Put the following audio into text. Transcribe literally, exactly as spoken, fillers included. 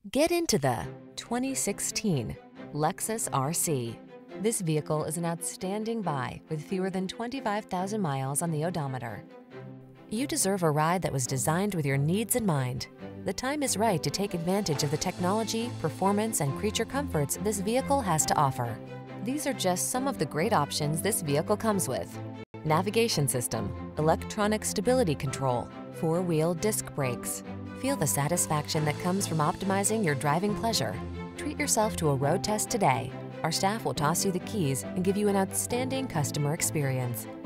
Get into the twenty sixteen Lexus R C. This vehicle is an outstanding buy with fewer than twenty-five thousand miles on the odometer. You deserve a ride that was designed with your needs in mind. The time is right to take advantage of the technology, performance, and creature comforts this vehicle has to offer. These are just some of the great options this vehicle comes with: navigation system, electronic stability control, four-wheel disc brakes. Feel the satisfaction that comes from optimizing your driving pleasure. Treat yourself to a road test today. Our staff will toss you the keys and give you an outstanding customer experience.